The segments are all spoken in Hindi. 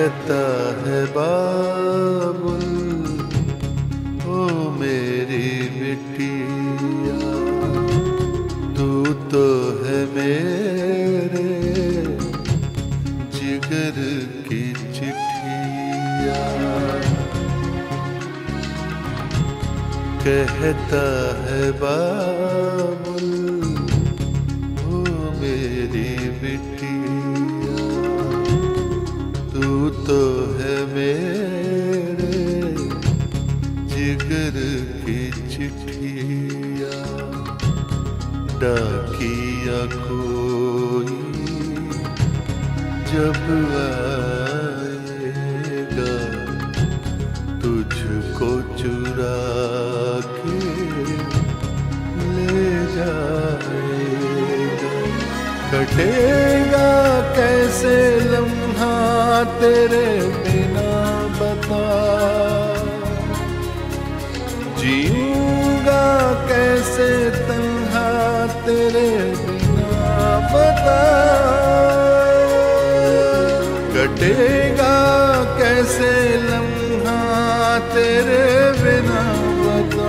कहता है बाबुल ओ मेरी बिटिया, तू तो है मेरे जिगर की चिट्ठिया। कहता है बाबुल ओ मेरी बिटिया, तू तो है मेरे जिगर की चिट्ठिया। डाकिया कोई जब आएगा तुझको चुरा के ले जाएगा। कटेगा कैसे लम्हा तेरे बिना बता, जीऊंगा कैसे तन्हा तेरे बिना बता। कटेगा कैसे लम्हा तेरे बिना बता,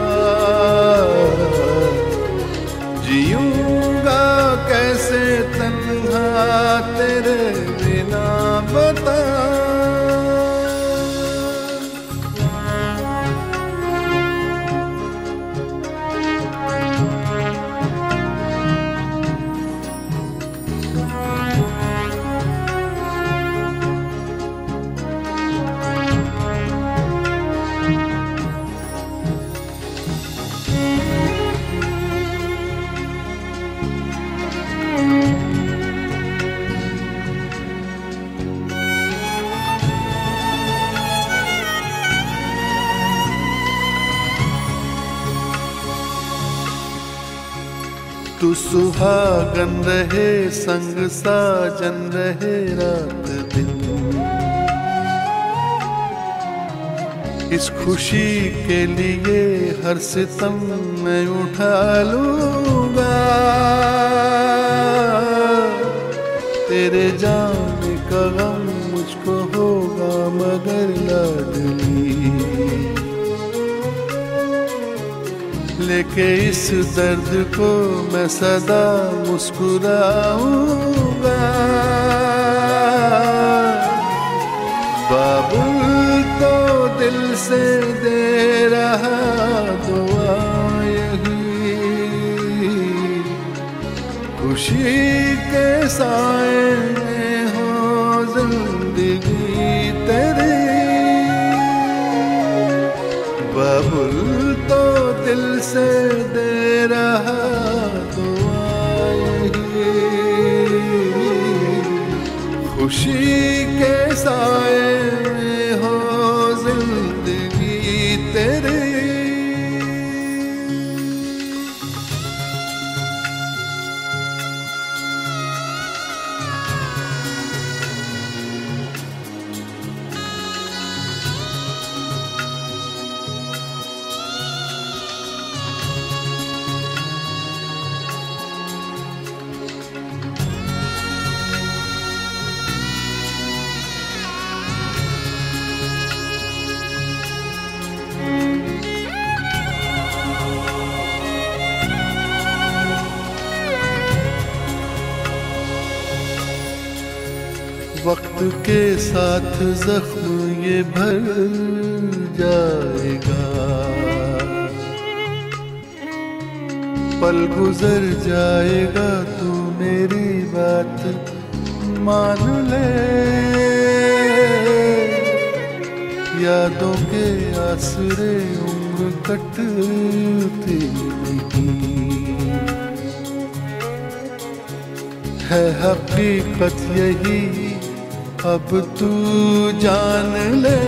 जीऊंगा कैसे तन्हा तेरे बिना बता। तू सुहागन रहे संग साजन रहे रात दिन, इस खुशी के लिए हर सितम मैं उठा लूंगा। तेरे जाने का गम मुझको होगा मगर लाडली, लेके इस दर्द को मैं सदा मुस्कुराऊंगा। बाबुल तो दिल से दे रहा दुआ यही, खुशी के साए में हो जिंदगी तेरी। बाबुल तो दिल से दे रहा दुआ यही, खुशी के साए में हो जिंदगी तेरी। वक्त के साथ जख्म ये भर जाएगा, पल गुजर जाएगा तू मेरी बात मान ले। यादों के आसरे उम्र कटती नहीं, है हकीकत यही अब तू जान ले।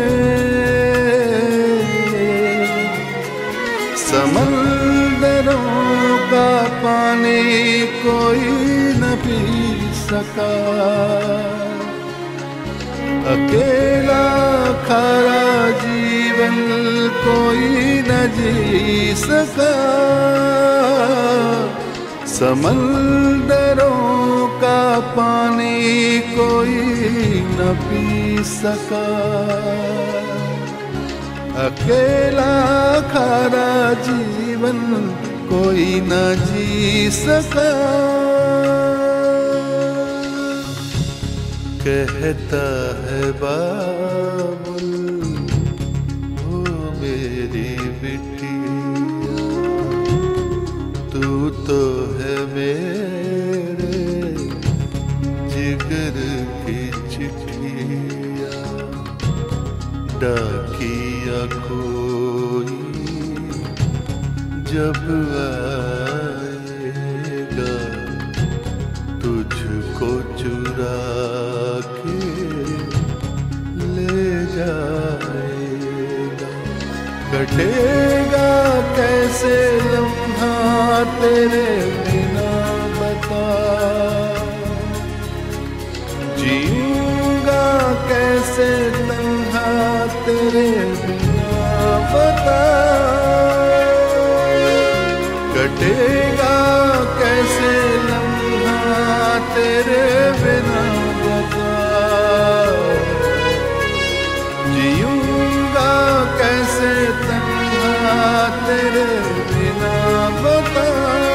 समंदरों का पानी कोई न पी सका, अकेला खारा जीवन कोई न जी सका। समंदरों का पानी कोई न पी सका, अकेला खारा जीवन कोई न जी सका। कहता है बाबुल ओ मेरी बिटिया, तू तो है मेरे जिगर की चिट्ठिया। डाकिया कोई जब आएगा तुझको चुरा के ले जाएगा। कटेगा कैसे लम्हा तेरे बिना बता, जीऊंगा कैसे तन्हा तेरे बिना बता। कटेगा कैसे लम्हा तेरे बिना बता, जीऊंगा कैसे तन्हा तेरे बिना बता।